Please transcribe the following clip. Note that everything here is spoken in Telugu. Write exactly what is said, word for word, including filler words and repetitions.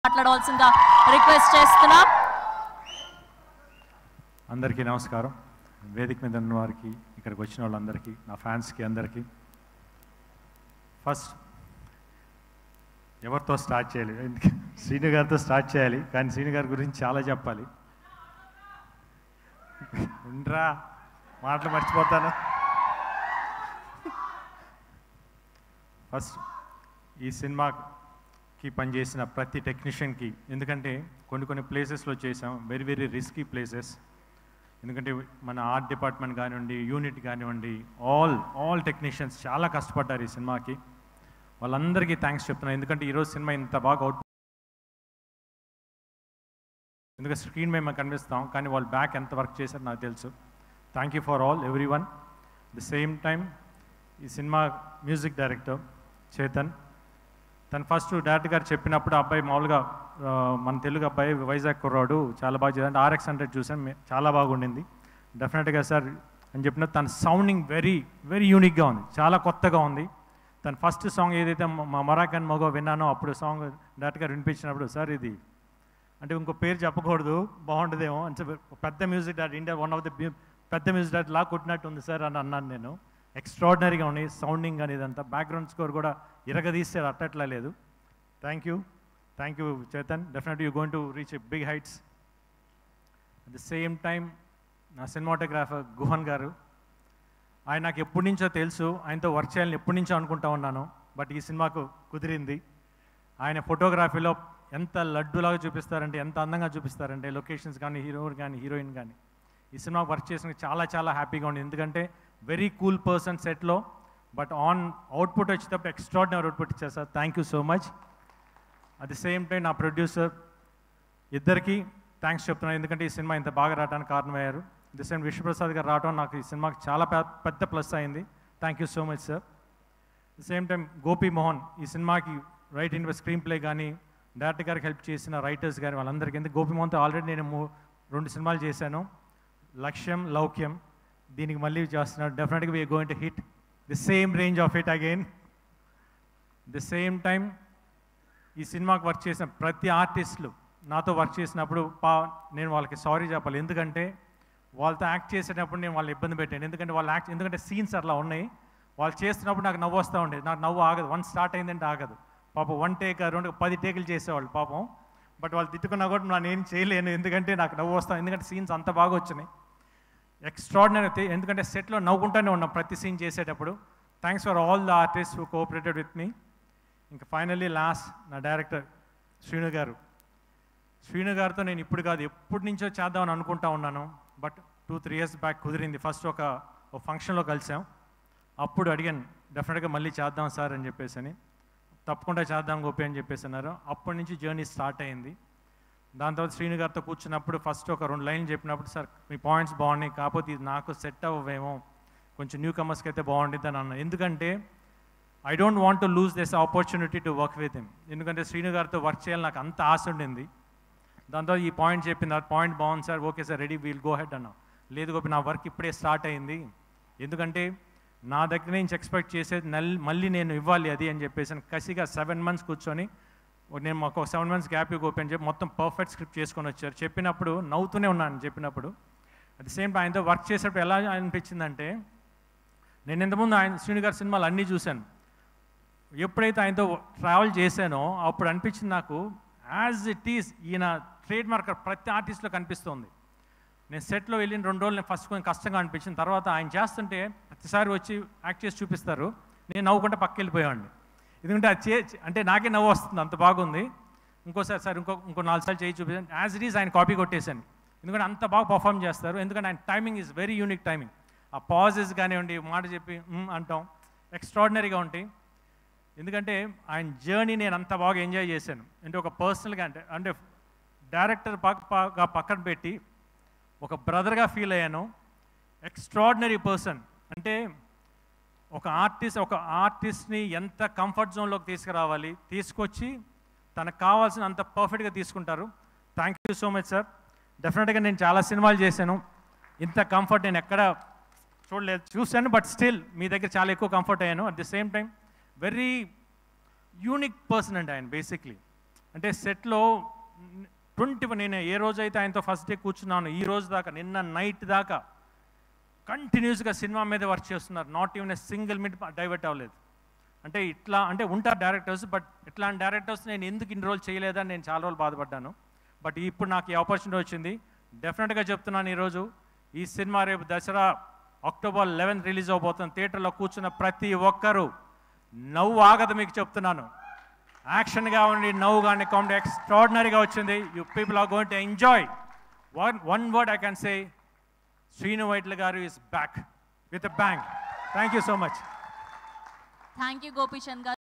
మాట్లాడవలసిందిగా రిక్వెస్ట్ చేస్తున్నాం. అందరికీ నమస్కారం. వేదిక మీద ఉన్న వారికి, ఇక్కడికి వచ్చిన వాళ్ళందరికీ, నా ఫ్యాన్స్కి అందరికీ. ఫస్ట్ ఎవరితో స్టార్ట్ చేయాలి? శ్రీను గారితో స్టార్ట్ చేయాలి, కానీ శ్రీను గారి గురించి చాలా చెప్పాలి. ఉండరా, మాటలు మర్చిపోతాను. ఫస్ట్ ఈ సినిమాకి పనిచేసిన ప్రతి టెక్నీషియన్కి, ఎందుకంటే కొన్ని కొన్ని ప్లేసెస్లో చేసాం, వెరీ వెరీ రిస్కీ ప్లేసెస్. ఎందుకంటే మన ఆర్ట్ డిపార్ట్మెంట్ కానివ్వండి, యూనిట్ కానివ్వండి, ఆల్ ఆల్ టెక్నీషియన్స్ చాలా కష్టపడ్డారు ఈ సినిమాకి. వాళ్ళందరికీ థ్యాంక్స్ చెప్తున్నాను. ఎందుకంటే ఈరోజు సినిమా ఇంత బాగా అవుట్, ఎందుకంటే స్క్రీన్ మేము కనిపిస్తాం, కానీ వాళ్ళు బ్యాక్ ఎంత వర్క్ చేశారో నాకు తెలుసు. Thank you for all everyone. The same time ఈ సినిమా మ్యూజిక్ డైరెక్టర్ చేతన్, తను ఫస్ట్ డైరెక్టర్ గారు చెప్పినప్పుడు అబ్బాయి మామూలుగా మన తెలుగు అబ్బాయి, వైజాగ్ కుర్రాడు, చాలా బాగా చేయాలంటే ఆర్ఎక్స్ హండ్రెడ్ చూసాను, చాలా బాగుండింది. డెఫినెట్గా సార్ అని చెప్పిన తన సౌండింగ్ వెరీ వెరీ యూనిక్గా ఉంది, చాలా కొత్తగా ఉంది. తన ఫస్ట్ సాంగ్ ఏదైతే మా మరాకన్ మగో విన్నానో, అప్పుడు సాంగ్ డైరెక్టర్ గారు వినిపించినప్పుడు, సార్ ఇది అంటే ఇంకో పేరు చెప్పకూడదు, బాగుంటుందేమో అని పెద్ద music director, India one of the పెద్ద మ్యూజిక్ డైరెక్టర్ లా కొట్టినట్టు ఉంది సార్ అని అన్నాను నేను. ఎక్స్ట్రాడినరీగా ఉన్నాయి సౌండింగ్ అనేది, అంతా బ్యాక్గ్రౌండ్ స్కోర్ కూడా ఇరగదీసారు, అట్టట్లా లేదు. Thank you thank you Chetan. Definitely you going to reach a big heights. At the same time నా సినిమాటోగ్రాఫర్ గుహన్ గారు, ఆయన నాకు ఎప్పటి నుంచో తెలుసు, ఆయనతో వర్క్ చేయాలని ఎప్పటి నుంచో అనుకుంటా ఉన్నాను, బట్ ఈ సినిమాకు కుదిరింది. ఆయన ఫోటోగ్రఫీలో ఎంత లడ్డులాగా చూపిస్తారంటే, ఎంత అందంగా చూపిస్తారంటే, లొకేషన్స్ కానీ, హీరో కానీ, హీరోయిన్ కానీ. ఈ సినిమాకి వర్క్ చేసిన చాలా చాలా హ్యాపీగా ఉంది, ఎందుకంటే వెరీ కూల్ పర్సన్ సెట్లో, బట్ ఆన్ అవుట్పుట్ వచ్చేటప్పుడు ఎక్స్ట్రాడినరీ అవుట్పుట్ ఇచ్చారు sir. Thank you so much. At the same time నా ప్రొడ్యూసర్ ఇద్దరికి థ్యాంక్స్ చెప్తున్నాను, ఎందుకంటే ఈ సినిమా ఇంత బాగా రావడానికి కారణమయ్యారు. ది సేమ్ విశ్వప్రసాద్ గారు రావడం నాకు ఈ సినిమాకి చాలా పెద్ద ప్లస్ అయింది. Thank you so much sir. The same time Gopi Mohan, ఈ సినిమాకి రైట్ ఇన్ స్క్రీన్ ప్లే కానీ, డైరెక్టర్ గారికి హెల్ప్ చేసిన రైటర్స్ కానీ, వాళ్ళందరికీ. ఎందుకు గోపి మోహన్తో ఆల్రెడీ నేను రెండు సినిమాలు చేశాను, లక్ష్యం, లౌక్యం. దీనికి మళ్ళీ చేస్తున్నాడు. డెఫినెట్గా we're going to hit the same range of hit again. The same time ఈ సినిమాకి వర్క్ చేసిన ప్రతి ఆర్టిస్టులు నాతో వర్క్ చేసినప్పుడు పా నేను వాళ్ళకి సారీ చెప్పాలి, ఎందుకంటే వాళ్ళతో యాక్ట్ చేసేటప్పుడు నేను వాళ్ళని ఇబ్బంది పెట్టాను. ఎందుకంటే వాళ్ళు యాక్ట్ ఎందుకంటే సీన్స్ అట్లా ఉన్నాయి, వాళ్ళు చేస్తున్నప్పుడు నాకు నవ్వు వస్తూ ఉండేది. నాకు నవ్వు ఆగదు, వన్ స్టార్ట్ అయిందంటే ఆగదు. పాపం వన్ టేక్ రెండు పది టేకులు చేసేవాళ్ళు పాపం, బట్ వాళ్ళు తిట్టుకున్నా కూడా నేను ఏం చేయలేను, ఎందుకంటే నాకు నవ్వు వస్తాను, ఎందుకంటే సీన్స్ అంత బాగా వచ్చినాయి. ఎక్స్ట్రాడినరీ, ఎందుకంటే సెట్లో నవ్వుకుంటూనే ఉన్నాం ప్రతి సీన్ చేసేటప్పుడు. Thanks for all the artist who cooperated with me. ఇంకా ఫైనల్లీ లాస్ట్ నా డైరెక్టర్ శ్రీను గారు. శ్రీను గారితో నేను ఇప్పుడు కాదు, ఎప్పటి నుంచో చేద్దామని అనుకుంటా ఉన్నాను, but two three years back కుదిరింది. ఫస్ట్ ఒక ఫంక్షన్లో కలిసాం, అప్పుడు అడిగాను డెఫినెట్గా మళ్ళీ చేద్దాం సార్ అని చెప్పేసి అని. తప్పకుండా చేద్దాం గోపి అని చెప్పేసి అన్నారు. అప్పటి నుంచి జర్నీ స్టార్ట్ అయింది. దాని తర్వాత శ్రీను గారితో కూర్చున్నప్పుడు ఫస్ట్ ఒక రెండు లైన్లు చెప్పినప్పుడు, సార్ మీ పాయింట్స్ బాగున్నాయి, కాకపోతే ఇది నాకు సెట్ అవ్వేమో, కొంచెం న్యూ కమర్స్కి అయితే బాగుంటుంది అని అన్నాను. ఎందుకంటే I don't want to lose this opportunity to work with him, ఎందుకంటే శ్రీను గారితో వర్క్ చేయాలని నాకు అంత ఆశ ఉండింది. దాని తర్వాత ఈ పాయింట్ చెప్పింది, ఆ పాయింట్ బాగుంది sir, okay sir ready, we'll go ahead అన్నా. లేదు గోపి, నా వర్క్ ఇప్పుడే స్టార్ట్ అయింది, ఎందుకంటే నా దగ్గర నుంచి ఎక్స్పెక్ట్ చేసేది నల్ మళ్ళీ నేను ఇవ్వాలి అది అని చెప్పేసి కసిగా సెవెన్ మంత్స్ కూర్చొని, నేను మాకు ఒక సెవెన్ మంత్స్ గ్యాప్ గోపి అని చెప్పి మొత్తం పర్ఫెక్ట్ స్క్రిప్ట్ చేసుకొని వచ్చారు. చెప్పినప్పుడు నవ్వుతూనే ఉన్నాను చెప్పినప్పుడు. అట్ ది సేమ్ టైం ఆయనతో వర్క్ చేసేటప్పుడు ఎలా అనిపించిందంటే, నేను ఇంతకుముందు ఆయన శ్రీను గారి సినిమాలు అన్నీ చూశాను, ఎప్పుడైతే ఆయనతో ట్రావెల్ చేశానో అప్పుడు అనిపించింది నాకు, యాజ్ ఇట్ ఈస్ ఈయన ట్రేడ్ మార్క్ ప్రతి ఆర్టిస్ట్లో కనిపిస్తుంది. నేను సెట్లో వెళ్ళిన రెండు రోజులు నేను ఫస్ట్ కొంచెం కష్టంగా అనిపించింది, తర్వాత ఆయన చేస్తుంటే ప్రతిసారి వచ్చి యాక్ట్ చేసి చూపిస్తారు, నేను నవ్వుకుంటే పక్క వెళ్ళిపోయేవాడిని, ఎందుకంటే అది చే అంటే నాకే నవ్వు వస్తుంది, అంత బాగుంది. ఇంకోసారి సార్ ఇంకో ఇంకో నాలుగు సార్లు చేయి చూపించాను, యాజ్ ఇట్ ఈస్ ఆయన కాపీ కొట్టేశాను, ఎందుకంటే అంత బాగా పర్ఫామ్ చేస్తారు. ఎందుకంటే ఆయన timing is very unique timing, ఆ పాజెస్ కానివ్వండి, మాట చెప్పి అంటాం, ఎక్స్ట్రాడినరీగా ఉంటాయి. ఎందుకంటే ఆయన జర్నీ నేను అంత బాగా ఎంజాయ్ చేశాను. అంటే ఒక పర్సనల్గా అంటే అంటే డైరెక్టర్ పక్క పక్కన పెట్టి ఒక బ్రదర్గా ఫీల్ అయ్యాను. ఎక్స్ట్రాడినరీ పర్సన్, అంటే ఒక ఆర్టిస్ట్ ఒక ఆర్టిస్ట్ని ఎంత కంఫర్ట్ జోన్లోకి తీసుకురావాలి, తీసుకొచ్చి తనకు కావాల్సిన అంత పర్ఫెక్ట్గా తీసుకుంటారు. Thank you so much sir. డెఫినెట్గా నేను చాలా సినిమాలు చేశాను, ఇంత కంఫర్ట్ నేను ఎక్కడ చూడలేదు, చూశాను, బట్ స్టిల్ మీ దగ్గర చాలా ఎక్కువ కంఫర్ట్ అయ్యాను. At the same time very unique person అండి ఆయన. బేసిక్లీ అంటే సెట్లో ట్వంటీ నేను ఏ రోజైతే ఆయనతో ఫస్ట్ డే కూర్చున్నాను ఈ రోజు దాకా నిన్న నైట్ దాకా కంటిన్యూస్గా సినిమా మీద వర్క్ చేస్తున్నారు. Not even a single minute divert అవ్వలేదు. అంటే ఇట్లా అంటే ఉంటారు డైరెక్టర్స్, బట్ ఇట్లాంటి డైరెక్టర్స్ నేను ఎందుకు ఇన్ని రోజులు చేయలేదని నేను చాలా రోజులు బాధపడ్డాను. బట్ ఇప్పుడు నాకు ఈ ఆపర్చునిటీ వచ్చింది. డెఫినెట్గా చెప్తున్నాను, ఈరోజు ఈ సినిమా రేపు దసరా అక్టోబర్ లెవెన్త్ రిలీజ్ అవబోతుంది. థియేటర్లో కూర్చున్న ప్రతి ఒక్కరూ నవ్వు ఆగదు, మీకు చెప్తున్నాను. యాక్షన్గా ఉండి నవ్వు కానీ కామెడీ ఎక్స్ట్రాడినరీగా వచ్చింది. You people are going to enjoy. One one word I can say, Srinu Vaitla garu is back with a bang. Thank you so much. Thank you Gopichand గారు.